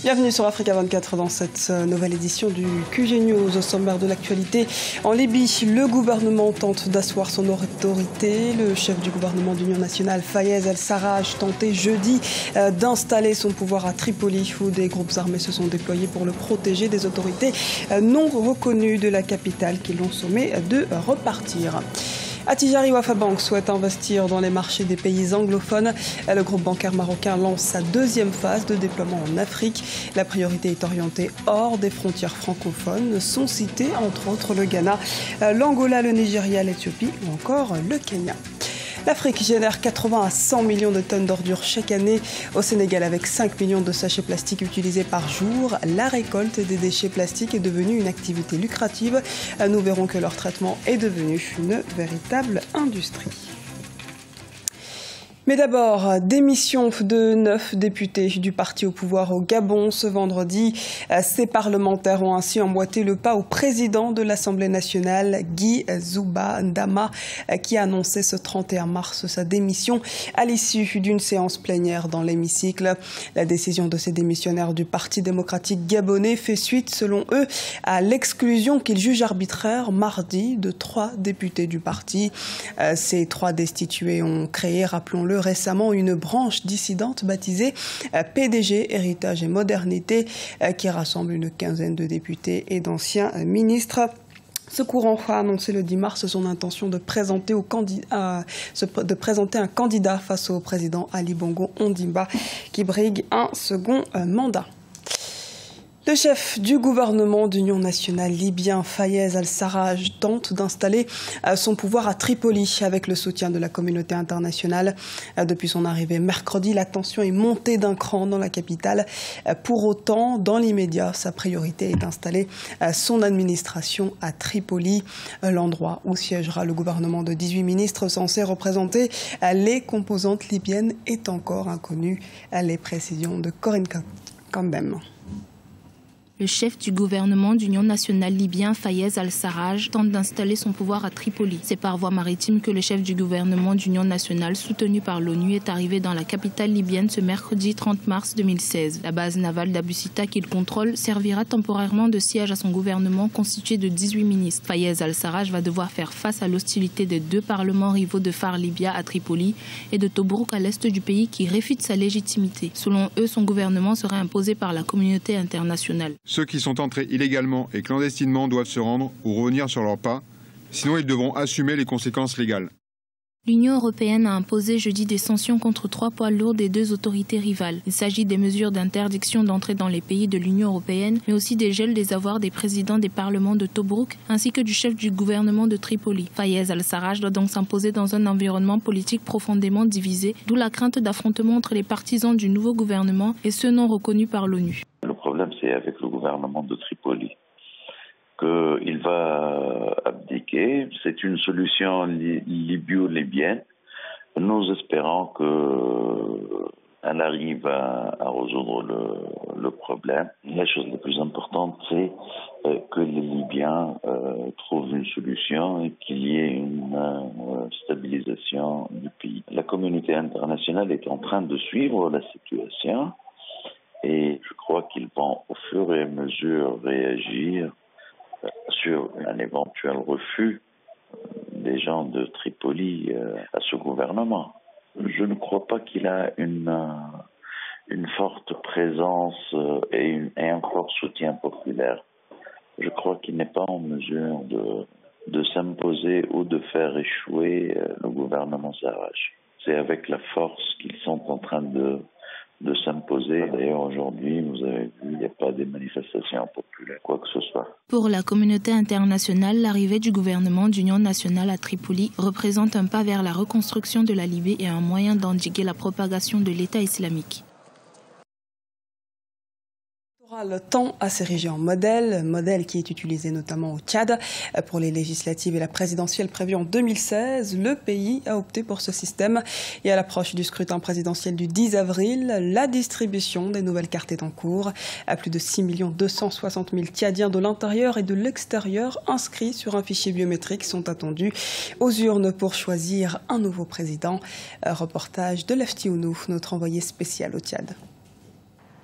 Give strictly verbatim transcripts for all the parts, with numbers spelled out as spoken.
Bienvenue sur Africa vingt-quatre dans cette nouvelle édition du Q G News. Au sommaire de l'actualité, en Libye, le gouvernement tente d'asseoir son autorité. Le chef du gouvernement d'Union nationale, Fayez al-Sarraj, tentait jeudi d'installer son pouvoir à Tripoli, où des groupes armés se sont déployés pour le protéger des autorités non reconnues de la capitale qui l'ont sommé de repartir. Attijari Wafa Bank souhaite investir dans les marchés des pays anglophones. Le groupe bancaire marocain lance sa deuxième phase de déploiement en Afrique. La priorité est orientée hors des frontières francophones. Sont cités entre autres le Ghana, l'Angola, le Nigeria, l'Éthiopie ou encore le Kenya. L'Afrique génère quatre-vingts à cent millions de tonnes d'ordures chaque année. Au Sénégal, avec cinq millions de sachets plastiques utilisés par jour, la récolte des déchets plastiques est devenue une activité lucrative. Nous verrons que leur traitement est devenu une véritable industrie. Mais d'abord, démission de neuf députés du parti au pouvoir au Gabon ce vendredi. Ces parlementaires ont ainsi emboîté le pas au président de l'Assemblée nationale, Guy Zouba Ndama, qui a annoncé ce trente et un mars sa démission à l'issue d'une séance plénière dans l'hémicycle. La décision de ces démissionnaires du Parti démocratique gabonais fait suite, selon eux, à l'exclusion qu'ils jugent arbitraire mardi de trois députés du parti. Ces trois destitués ont créé, rappelons-le, récemment une branche dissidente baptisée P D G, Héritage et Modernité, qui rassemble une quinzaine de députés et d'anciens ministres. Ce courant a annoncé le dix mars son intention de présenter, au candidat, de présenter un candidat face au président Ali Bongo Ondimba, qui brigue un second mandat. Le chef du gouvernement d'Union nationale libyen, Fayez al-Sarraj, tente d'installer son pouvoir à Tripoli avec le soutien de la communauté internationale. Depuis son arrivée mercredi, la tension est montée d'un cran dans la capitale. Pour autant, dans l'immédiat, sa priorité est d'installer son administration à Tripoli, l'endroit où siégera le gouvernement de dix-huit ministres censés représenter les composantes libyennes est encore inconnu. Les précisions de Corinne Kambem. Le chef du gouvernement d'Union nationale libyen, Fayez al-Sarraj, tente d'installer son pouvoir à Tripoli. C'est par voie maritime que le chef du gouvernement d'Union nationale, soutenu par l'ONU, est arrivé dans la capitale libyenne ce mercredi trente mars deux mille seize. La base navale d'Abu Sita qu'il contrôle servira temporairement de siège à son gouvernement constitué de dix-huit ministres. Fayez al-Sarraj va devoir faire face à l'hostilité des deux parlements rivaux de Far Libya à Tripoli et de Tobrouk à l'est du pays qui réfutent sa légitimité. Selon eux, son gouvernement serait imposé par la communauté internationale. Ceux qui sont entrés illégalement et clandestinement doivent se rendre ou revenir sur leurs pas, sinon ils devront assumer les conséquences légales. L'Union européenne a imposé jeudi des sanctions contre trois poids lourds des deux autorités rivales. Il s'agit des mesures d'interdiction d'entrer dans les pays de l'Union européenne, mais aussi des gels des avoirs des présidents des parlements de Tobrouk ainsi que du chef du gouvernement de Tripoli. Fayez al-Sarraj doit donc s'imposer dans un environnement politique profondément divisé, d'où la crainte d'affrontements entre les partisans du nouveau gouvernement et ceux non reconnus par l'ONU. Le problème, c'est avec le gouvernement de Tripoli qu'il va abdiquer. C'est une solution li- libyo-libyenne. Nous espérons qu'elle arrive à, à résoudre le, le problème. La chose la plus importante, c'est euh, que les Libyens euh, trouvent une solution et qu'il y ait une euh, stabilisation du pays. La communauté internationale est en train de suivre la situation. Et je crois qu'ils vont au fur et à mesure réagir sur un éventuel refus des gens de Tripoli à ce gouvernement. Je ne crois pas qu'il a une, une forte présence et, une, et un fort soutien populaire. Je crois qu'il n'est pas en mesure de, de s'imposer ou de faire échouer le gouvernement Sarraj. C'est avec la force qu'ils sont en train de de s'imposer. D'ailleurs, aujourd'hui, vous avez vu, il n'y a pas de manifestations populaires, quoi que ce soit. Pour la communauté internationale, l'arrivée du gouvernement d'Union nationale à Tripoli représente un pas vers la reconstruction de la Libye et un moyen d'endiguer la propagation de l'État islamique. Tend à s'ériger en modèle, modèle qui est utilisé notamment au Tchad. Pour les législatives et la présidentielle prévue en deux mille seize, le pays a opté pour ce système. Et à l'approche du scrutin présidentiel du dix avril, la distribution des nouvelles cartes est en cours. À plus de six millions deux cent soixante mille Tchadiens de l'intérieur et de l'extérieur inscrits sur un fichier biométrique sont attendus aux urnes pour choisir un nouveau président. Un reportage de Lefti Ounou, notre envoyé spécial au Tchad.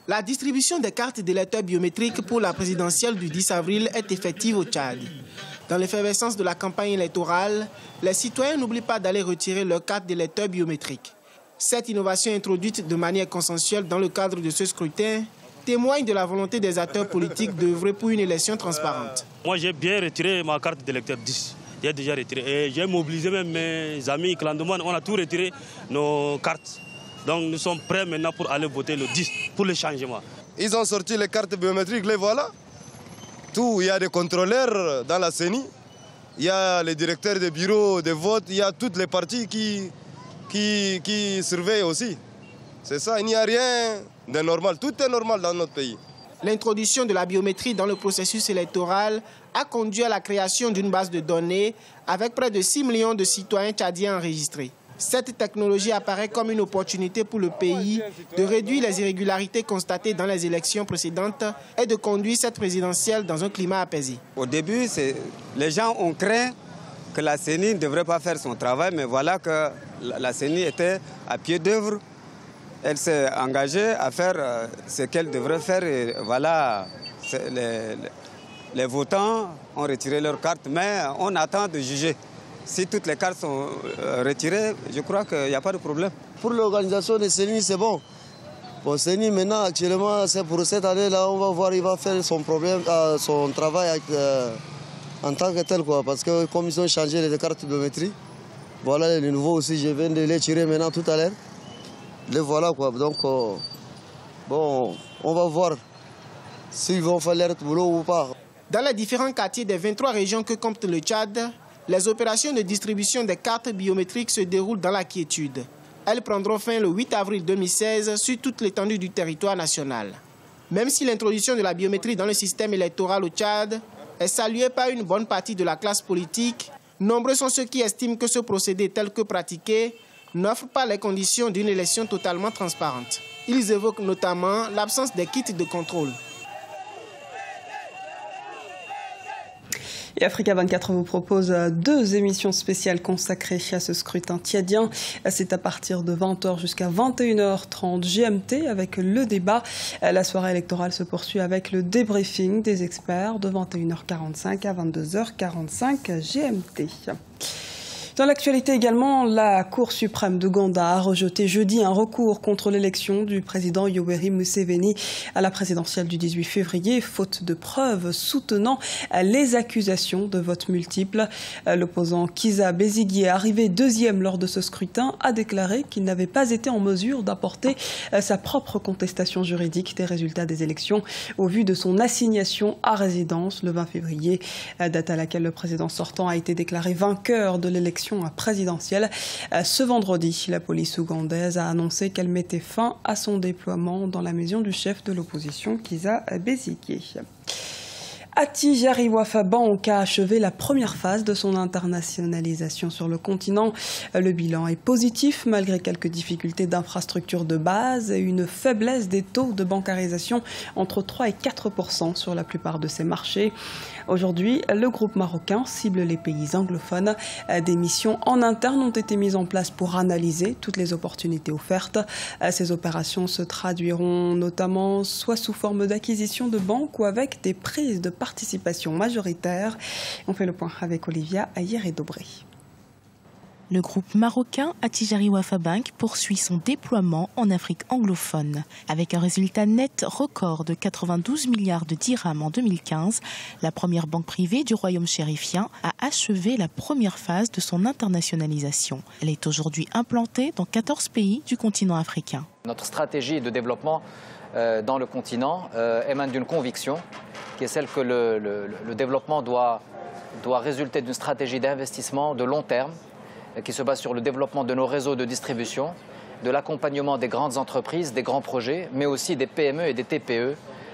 La distribution des cartes d'électeurs biométriques pour la présidentielle du dix avril est effective au Tchad. Dans l'effervescence de la campagne électorale, les citoyens n'oublient pas d'aller retirer leurs cartes d'électeurs biométriques. Cette innovation introduite de manière consensuelle dans le cadre de ce scrutin témoigne de la volonté des acteurs politiques d'œuvrer pour une élection transparente. Moi, j'ai bien retiré ma carte d'électeur dix. J'ai déjà retiré. Et j'ai mobilisé même mes amis clandestins. On a tout retiré, nos cartes. Donc nous sommes prêts maintenant pour aller voter le dix, pour le changement. Ils ont sorti les cartes biométriques, les voilà. Tout, il y a des contrôleurs dans la C E N I, il y a les directeurs des bureaux de vote, il y a toutes les parties qui, qui, qui surveillent aussi. C'est ça, il n'y a rien de normal. Tout est normal dans notre pays. L'introduction de la biométrie dans le processus électoral a conduit à la création d'une base de données avec près de six millions de citoyens tchadiens enregistrés. Cette technologie apparaît comme une opportunité pour le pays de réduire les irrégularités constatées dans les élections précédentes et de conduire cette présidentielle dans un climat apaisé. Au début, les gens ont craint que la C E N I ne devrait pas faire son travail, mais voilà que la C E N I était à pied d'œuvre. Elle s'est engagée à faire ce qu'elle devrait faire et voilà, les, les votants ont retiré leurs cartes, mais on attend de juger. Si toutes les cartes sont retirées, je crois qu'il n'y a pas de problème. Pour l'organisation de C E N I, c'est bon. Bon, C E N I, maintenant, actuellement, c'est pour cette année-là, on va voir, il va faire son, problème, euh, son travail avec, euh, en tant que tel, quoi. Parce que comme ils ont changé les cartes biométriques, voilà les nouveaux aussi, je viens de les tirer maintenant tout à l'heure. Les voilà, quoi. Donc, euh, bon, on va voir s'ils vont faire leur boulot ou pas. Dans les différents quartiers des vingt-trois régions que compte le Tchad, les opérations de distribution des cartes biométriques se déroulent dans la quiétude. Elles prendront fin le huit avril deux mille seize sur toute l'étendue du territoire national. Même si l'introduction de la biométrie dans le système électoral au Tchad est saluée par une bonne partie de la classe politique, nombreux sont ceux qui estiment que ce procédé tel que pratiqué n'offre pas les conditions d'une élection totalement transparente. Ils évoquent notamment l'absence des kits de contrôle. Et Africa vingt-quatre vous propose deux émissions spéciales consacrées à ce scrutin tchadien. C'est à partir de vingt heures jusqu'à vingt et une heures trente G M T avec le débat. La soirée électorale se poursuit avec le débriefing des experts de vingt et une heures quarante-cinq à vingt-deux heures quarante-cinq G M T. Dans l'actualité également, la Cour suprême d'Ouganda a rejeté jeudi un recours contre l'élection du président Yoweri Museveni à la présidentielle du dix-huit février, faute de preuves soutenant les accusations de vote multiples. L'opposant Kizza Besigye, arrivé deuxième lors de ce scrutin, a déclaré qu'il n'avait pas été en mesure d'apporter sa propre contestation juridique des résultats des élections au vu de son assignation à résidence le vingt février, date à laquelle le président sortant a été déclaré vainqueur de l'élection présidentielle. Ce vendredi, la police ougandaise a annoncé qu'elle mettait fin à son déploiement dans la maison du chef de l'opposition, Kizza Besigye. Attijariwafa Bank a achevé la première phase de son internationalisation sur le continent. Le bilan est positif malgré quelques difficultés d'infrastructure de base et une faiblesse des taux de bancarisation entre trois et quatre pour cent sur la plupart de ses marchés. Aujourd'hui, le groupe marocain cible les pays anglophones. Des missions en interne ont été mises en place pour analyser toutes les opportunités offertes. Ces opérations se traduiront notamment soit sous forme d'acquisition de banques ou avec des prises de participation majoritaire. On fait le point avec Olivia Ayer-Dobré. Le groupe marocain Attijariwafa Bank poursuit son déploiement en Afrique anglophone. Avec un résultat net record de quatre-vingt-douze milliards de dirhams en deux mille quinze, la première banque privée du royaume chérifien a achevé la première phase de son internationalisation. Elle est aujourd'hui implantée dans quatorze pays du continent africain. Notre stratégie de développement euh, dans le continent euh, émane d'une conviction qui est celle que le, le, le développement doit, doit résulter d'une stratégie d'investissement de long terme qui se base sur le développement de nos réseaux de distribution, de l'accompagnement des grandes entreprises, des grands projets, mais aussi des P M E et des T P E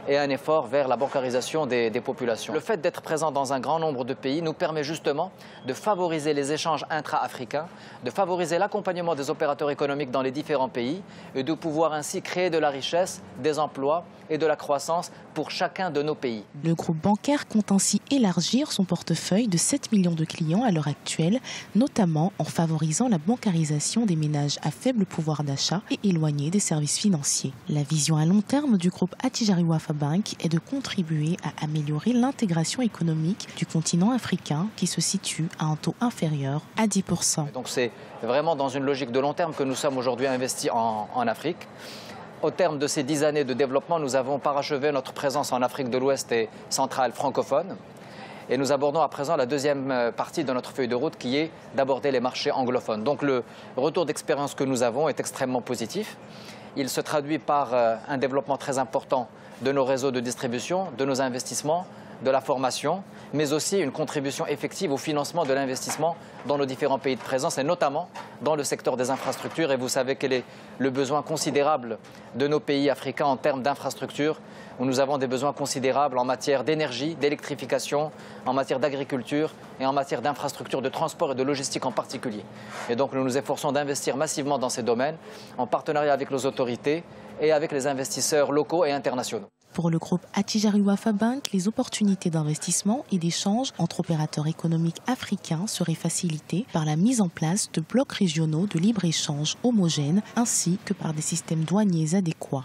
et un effort vers la bancarisation des, des populations. Le fait d'être présent dans un grand nombre de pays nous permet justement de favoriser les échanges intra-africains, de favoriser l'accompagnement des opérateurs économiques dans les différents pays et de pouvoir ainsi créer de la richesse, des emplois et de la croissance pour chacun de nos pays. Le groupe bancaire compte ainsi élargir son portefeuille de sept millions de clients à l'heure actuelle, notamment en favorisant la bancarisation des ménages à faible pouvoir d'achat et éloignés des services financiers. La vision à long terme du groupe Attijari Wafa Bank est de contribuer à améliorer l'intégration économique du continent africain qui se situe à un taux inférieur à dix pour cent. Donc c'est vraiment dans une logique de long terme que nous sommes aujourd'hui investis en, en Afrique. Au terme de ces dix années de développement, nous avons parachevé notre présence en Afrique de l'Ouest et centrale francophone. Et nous abordons à présent la deuxième partie de notre feuille de route qui est d'aborder les marchés anglophones. Donc le retour d'expérience que nous avons est extrêmement positif. Il se traduit par un développement très important de nos réseaux de distribution, de nos investissements, de la formation, mais aussi une contribution effective au financement de l'investissement dans nos différents pays de présence et notamment dans le secteur des infrastructures. Et vous savez quel est le besoin considérable de nos pays africains en termes d'infrastructures, où nous avons des besoins considérables en matière d'énergie, d'électrification, en matière d'agriculture et en matière d'infrastructures de transport et de logistique en particulier. Et donc nous nous efforçons d'investir massivement dans ces domaines en partenariat avec nos autorités et avec les investisseurs locaux et internationaux. Pour le groupe Attijari Wafa Bank, les opportunités d'investissement et d'échange entre opérateurs économiques africains seraient facilitées par la mise en place de blocs régionaux de libre-échange homogènes ainsi que par des systèmes douaniers adéquats.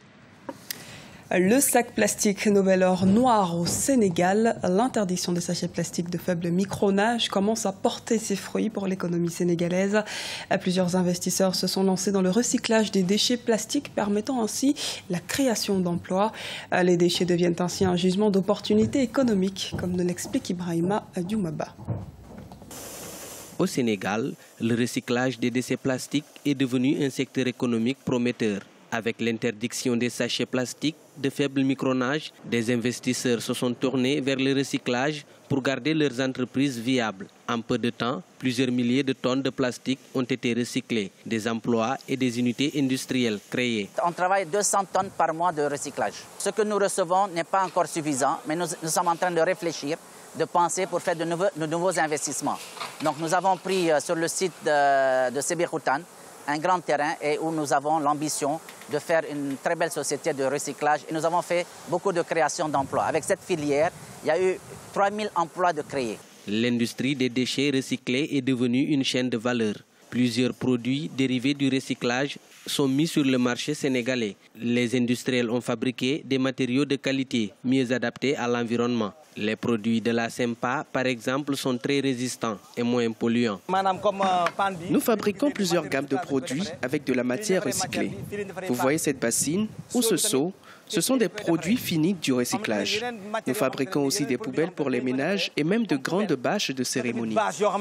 Le sac plastique nouvel or noir au Sénégal. L'interdiction des sachets plastiques de faible micronage commence à porter ses fruits pour l'économie sénégalaise. Plusieurs investisseurs se sont lancés dans le recyclage des déchets plastiques, permettant ainsi la création d'emplois. Les déchets deviennent ainsi un gisement d'opportunités économiques, comme nous l'explique Ibrahima Dioumaba. Au Sénégal, le recyclage des déchets plastiques est devenu un secteur économique prometteur. Avec l'interdiction des sachets plastiques de faible micronage, des investisseurs se sont tournés vers le recyclage pour garder leurs entreprises viables. En peu de temps, plusieurs milliers de tonnes de plastique ont été recyclées, des emplois et des unités industrielles créées. On travaille deux cents tonnes par mois de recyclage. Ce que nous recevons n'est pas encore suffisant, mais nous, nous sommes en train de réfléchir, de penser pour faire de nouveaux, de nouveaux investissements. Donc nous avons pris sur le site de, de Sébikotane un grand terrain et où nous avons l'ambition de faire une très belle société de recyclage. Et nous avons fait beaucoup de création d'emplois. Avec cette filière, il y a eu trois mille emplois de créés. L'industrie des déchets recyclés est devenue une chaîne de valeur. Plusieurs produits dérivés du recyclage sont mis sur le marché sénégalais. Les industriels ont fabriqué des matériaux de qualité mieux adaptés à l'environnement. Les produits de la SEMPA, par exemple, sont très résistants et moins polluants. Nous fabriquons plusieurs gammes de produits avec de la matière recyclée. Vous voyez cette bassine ou ce seau, ce sont des produits finis du recyclage. Nous fabriquons aussi des poubelles pour les ménages et même de grandes bâches de cérémonie.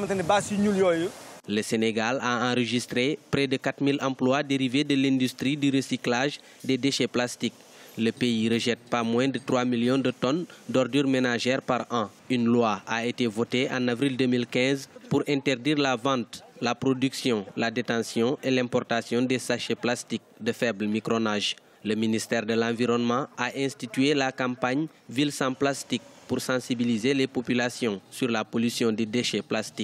Le Sénégal a enregistré près de quatre mille emplois dérivés de l'industrie du recyclage des déchets plastiques. Le pays rejette pas moins de trois millions de tonnes d'ordures ménagères par an. Une loi a été votée en avril deux mille quinze pour interdire la vente, la production, la détention et l'importation des sachets plastiques de faible micronage. Le ministère de l'Environnement a institué la campagne Ville sans plastique pour sensibiliser les populations sur la pollution des déchets plastiques.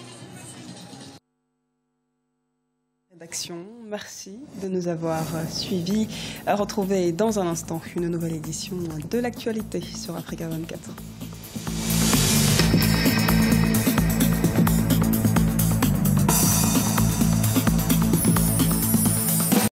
Merci de nous avoir suivis. Retrouvez dans un instant une nouvelle édition de l'actualité sur Africa vingt-quatre.